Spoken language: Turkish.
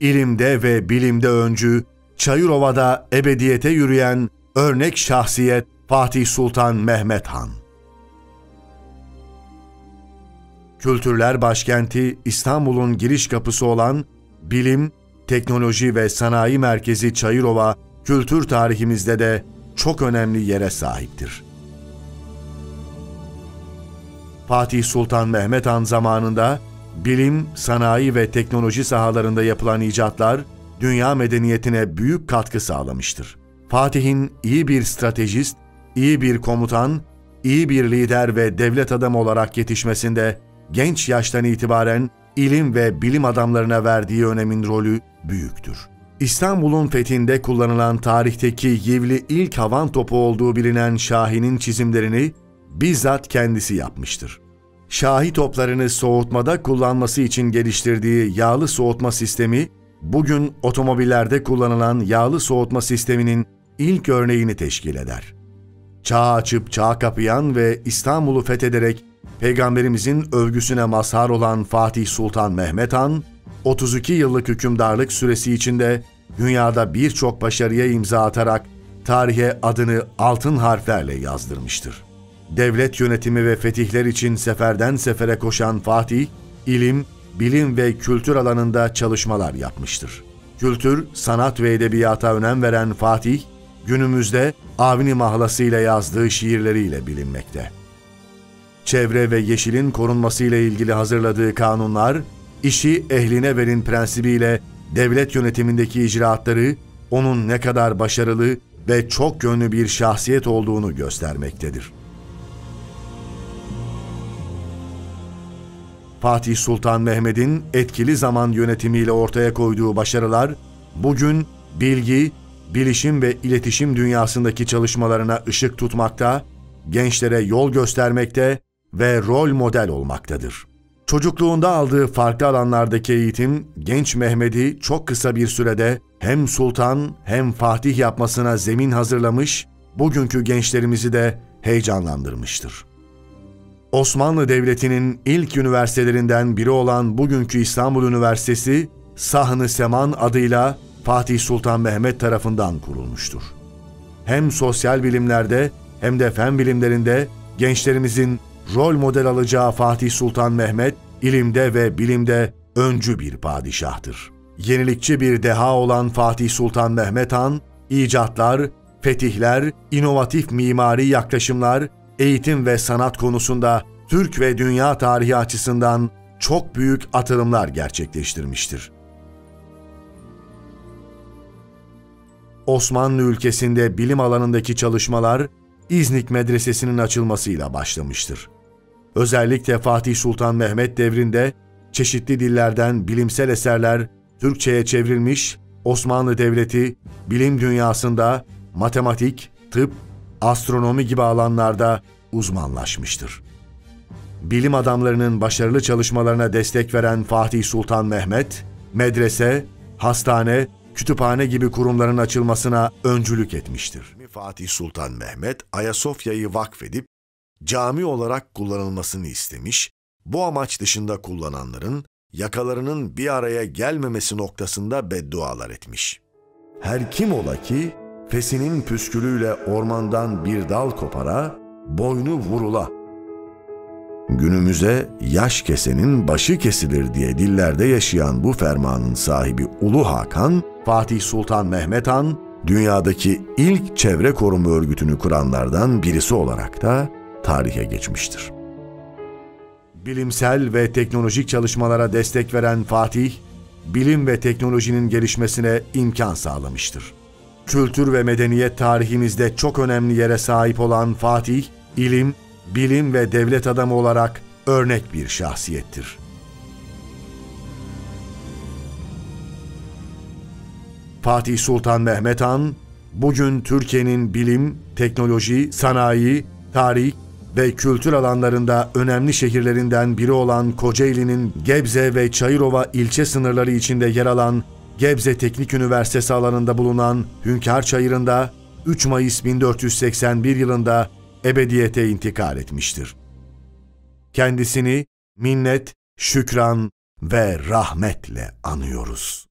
ilimde ve bilimde öncü, Çayırova'da ebediyete yürüyen örnek şahsiyet Fatih Sultan Mehmet Han. Kültürler başkenti İstanbul'un giriş kapısı olan bilim, teknoloji ve sanayi merkezi Çayırova, kültür tarihimizde de çok önemli yere sahiptir. Fatih Sultan Mehmet Han zamanında bilim, sanayi ve teknoloji sahalarında yapılan icatlar dünya medeniyetine büyük katkı sağlamıştır. Fatih'in iyi bir stratejist, iyi bir komutan, iyi bir lider ve devlet adamı olarak yetişmesinde genç yaştan itibaren ilim ve bilim adamlarına verdiği önemin rolü büyüktür. İstanbul'un fethinde kullanılan tarihteki yivli ilk havan topu olduğu bilinen Şahi'nin çizimlerini bizzat kendisi yapmıştır. Şahi toplarını soğutmada kullanması için geliştirdiği yağlı soğutma sistemi, bugün otomobillerde kullanılan yağlı soğutma sisteminin ilk örneğini teşkil eder. Çağ açıp çağ kapayan ve İstanbul'u fethederek Peygamberimizin övgüsüne mazhar olan Fatih Sultan Mehmet Han, 32 yıllık hükümdarlık süresi içinde dünyada birçok başarıya imza atarak tarihe adını altın harflerle yazdırmıştır. Devlet yönetimi ve fetihler için seferden sefere koşan Fatih, ilim, bilim ve kültür alanında çalışmalar yapmıştır. Kültür, sanat ve edebiyata önem veren Fatih, günümüzde Avni mahlasıyla yazdığı şiirleriyle bilinmekte. Çevre ve yeşilin korunmasıyla ilgili hazırladığı kanunlar, işi ehline verin prensibiyle devlet yönetimindeki icraatları onun ne kadar başarılı ve çok yönlü bir şahsiyet olduğunu göstermektedir. Fatih Sultan Mehmet'in etkili zaman yönetimiyle ortaya koyduğu başarılar, bugün bilgi, bilişim ve iletişim dünyasındaki çalışmalarına ışık tutmakta, gençlere yol göstermekte ve rol model olmaktadır. Çocukluğunda aldığı farklı alanlardaki eğitim, genç Mehmet'i çok kısa bir sürede hem sultan hem fatih yapmasına zemin hazırlamış, bugünkü gençlerimizi de heyecanlandırmıştır. Osmanlı Devleti'nin ilk üniversitelerinden biri olan bugünkü İstanbul Üniversitesi, Sahn-ı Seman adıyla Fatih Sultan Mehmet tarafından kurulmuştur. Hem sosyal bilimlerde hem de fen bilimlerinde gençlerimizin rol model alacağı Fatih Sultan Mehmet, ilimde ve bilimde öncü bir padişahtır. Yenilikçi bir deha olan Fatih Sultan Mehmet Han, icatlar, fetihler, inovatif mimari yaklaşımlar, eğitim ve sanat konusunda Türk ve dünya tarihi açısından çok büyük atılımlar gerçekleştirmiştir. Osmanlı ülkesinde bilim alanındaki çalışmalar İznik Medresesi'nin açılmasıyla başlamıştır. Özellikle Fatih Sultan Mehmet devrinde çeşitli dillerden bilimsel eserler Türkçe'ye çevrilmiş, Osmanlı Devleti bilim dünyasında matematik, tıp, astronomi gibi alanlarda uzmanlaşmıştır. Bilim adamlarının başarılı çalışmalarına destek veren Fatih Sultan Mehmet, medrese, hastane, kütüphane gibi kurumların açılmasına öncülük etmiştir. Fatih Sultan Mehmet, Ayasofya'yı vakfedip cami olarak kullanılmasını istemiş, bu amaç dışında kullananların yakalarının bir araya gelmemesi noktasında beddualar etmiş. Her kim ola ki, fesinin püskülüyle ormandan bir dal kopara, boynu vurula. Günümüze yaş kesenin başı kesilir diye dillerde yaşayan bu fermanın sahibi Ulu Hakan, Fatih Sultan Mehmet Han, dünyadaki ilk çevre koruma örgütünü kuranlardan birisi olarak da tarihe geçmiştir. Bilimsel ve teknolojik çalışmalara destek veren Fatih, bilim ve teknolojinin gelişmesine imkan sağlamıştır. Kültür ve medeniyet tarihimizde çok önemli yere sahip olan Fatih, ilim, bilim ve devlet adamı olarak örnek bir şahsiyettir. Fatih Sultan Mehmet Han, bugün Türkiye'nin bilim, teknoloji, sanayi, tarih ve kültür alanlarında önemli şehirlerinden biri olan Kocaeli'nin Gebze ve Çayırova ilçe sınırları içinde yer alan Gebze Teknik Üniversitesi alanında bulunan Hünkar Çayırı'nda 3 Mayıs 1481 yılında ebediyete intikal etmiştir. Kendisini minnet, şükran ve rahmetle anıyoruz.